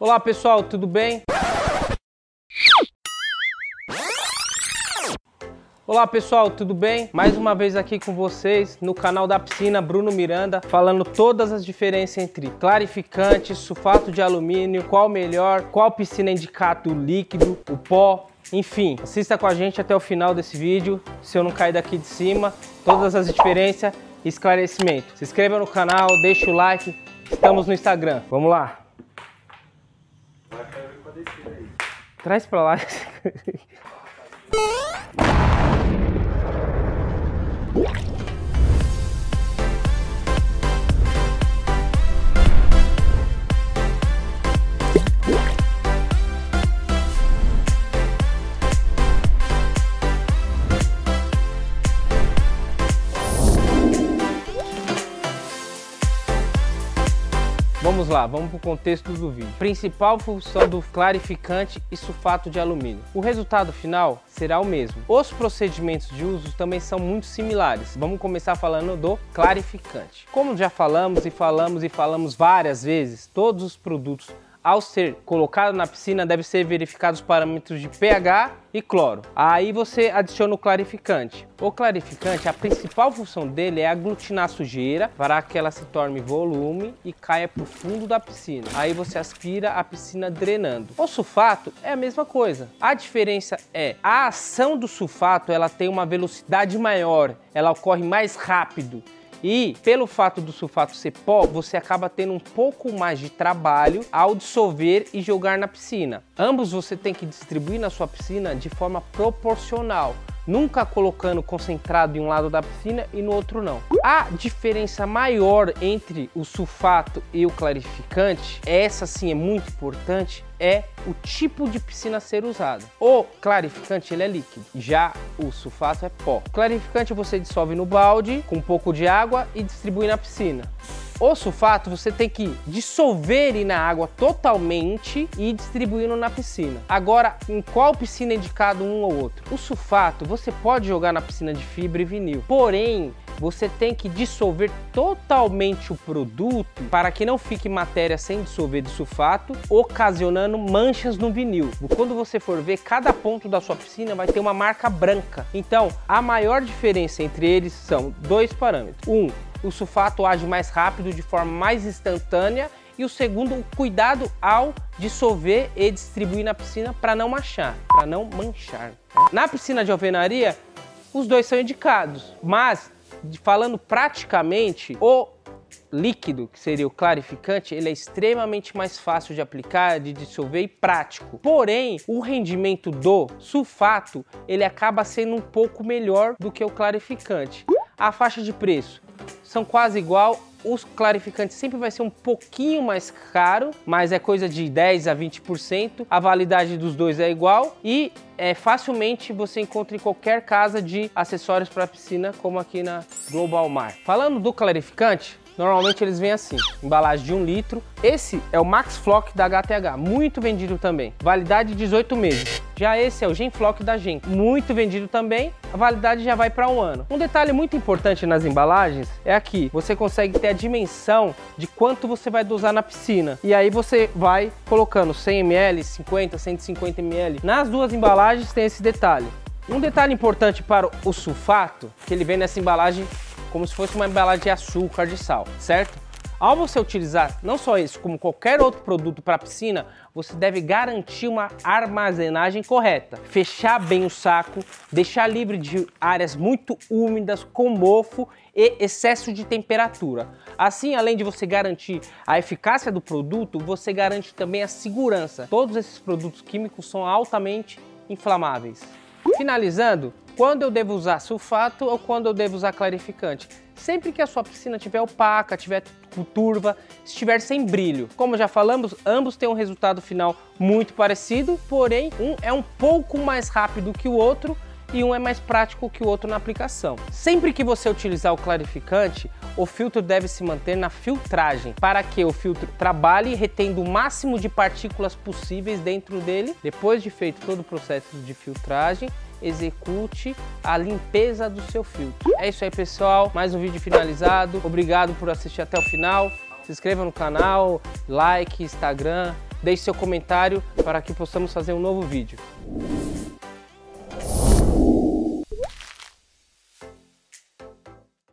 Olá pessoal, tudo bem? Olá pessoal, tudo bem? Mais uma vez aqui com vocês no canal da piscina Bruno Miranda, falando todas as diferenças entre clarificante, sulfato de alumínio, qual melhor, qual piscina indicar o líquido, o pó, enfim. Assista com a gente até o final desse vídeo, se eu não cair daqui de cima, todas as diferenças e esclarecimento. Se inscreva no canal, deixa o like, estamos no Instagram, vamos lá. Traz pra lá. Vamos lá, vamos para o contexto do vídeo. Principal função do clarificante e sulfato de alumínio. O resultado final será o mesmo. Os procedimentos de uso também são muito similares. Vamos começar falando do clarificante. Como já falamos várias vezes, todos os produtos ao ser colocado na piscina devem ser verificados os parâmetros de pH e cloro. Aí você adiciona o clarificante. O clarificante, a principal função dele é aglutinar a sujeira para que ela se torne volume e caia para o fundo da piscina. Aí você aspira a piscina drenando. O sulfato é a mesma coisa. A diferença é a ação do sulfato, ela tem uma velocidade maior, ela ocorre mais rápido. E pelo fato do sulfato ser pó, você acaba tendo um pouco mais de trabalho ao dissolver e jogar na piscina. Ambos você tem que distribuir na sua piscina de forma proporcional, nunca colocando concentrado em um lado da piscina e no outro não. A diferença maior entre o sulfato e o clarificante, essa sim é muito importante, é o tipo de piscina a ser usado. O clarificante ele é líquido, já o sulfato é pó. O clarificante você dissolve no balde com um pouco de água e distribui na piscina. O sulfato você tem que dissolver ele na água totalmente e distribuindo na piscina. Agora, em qual piscina é indicado um ou outro? O sulfato você pode jogar na piscina de fibra e vinil, porém você tem que dissolver totalmente o produto para que não fique matéria sem dissolver de sulfato, ocasionando manchas no vinil. Quando você for ver, cada ponto da sua piscina vai ter uma marca branca. Então, a maior diferença entre eles são dois parâmetros. O sulfato age mais rápido, de forma mais instantânea, e o segundo, o cuidado ao dissolver e distribuir na piscina para não manchar. Na piscina de alvenaria, os dois são indicados, mas falando praticamente, o líquido, que seria o clarificante, ele é extremamente mais fácil de aplicar, de dissolver e prático. Porém, o rendimento do sulfato, ele acaba sendo um pouco melhor do que o clarificante. A faixa de preço são quase igual. Os clarificantes sempre vai ser um pouquinho mais caro, mas é coisa de 10 a 20%. A validade dos dois é igual e facilmente você encontra em qualquer casa de acessórios para piscina, como aqui na Global Mar. Falando do clarificante, normalmente eles vêm assim, embalagem de 1 litro. Esse é o Max Flock da HTH, muito vendido também, validade 18 meses. Já esse é o Genflock da Gen, muito vendido também, a validade já vai para 1 ano. Um detalhe muito importante nas embalagens é aqui, você consegue ter a dimensão de quanto você vai dosar na piscina. E aí você vai colocando 100 ml, 50, 150 ml. Nas duas embalagens tem esse detalhe. Um detalhe importante para o sulfato, que ele vem nessa embalagem como se fosse uma embalagem de açúcar, de sal, certo? Ao você utilizar não só isso, como qualquer outro produto para piscina, você deve garantir uma armazenagem correta. Fechar bem o saco, deixar livre de áreas muito úmidas, com mofo e excesso de temperatura. Assim, além de você garantir a eficácia do produto, você garante também a segurança. Todos esses produtos químicos são altamente inflamáveis. Finalizando, quando eu devo usar sulfato ou quando eu devo usar clarificante? Sempre que a sua piscina estiver opaca, estiver turva, estiver sem brilho. Como já falamos, ambos têm um resultado final muito parecido, porém um é um pouco mais rápido que o outro e um é mais prático que o outro na aplicação. Sempre que você utilizar o clarificante, o filtro deve se manter na filtragem, para que o filtro trabalhe retendo o máximo de partículas possíveis dentro dele. Depois de feito todo o processo de filtragem, execute a limpeza do seu filtro. É isso aí, pessoal, mais um vídeo finalizado. Obrigado por assistir até o final. Se inscreva no canal, like, Instagram deixe seu comentário para que possamos fazer um novo vídeo.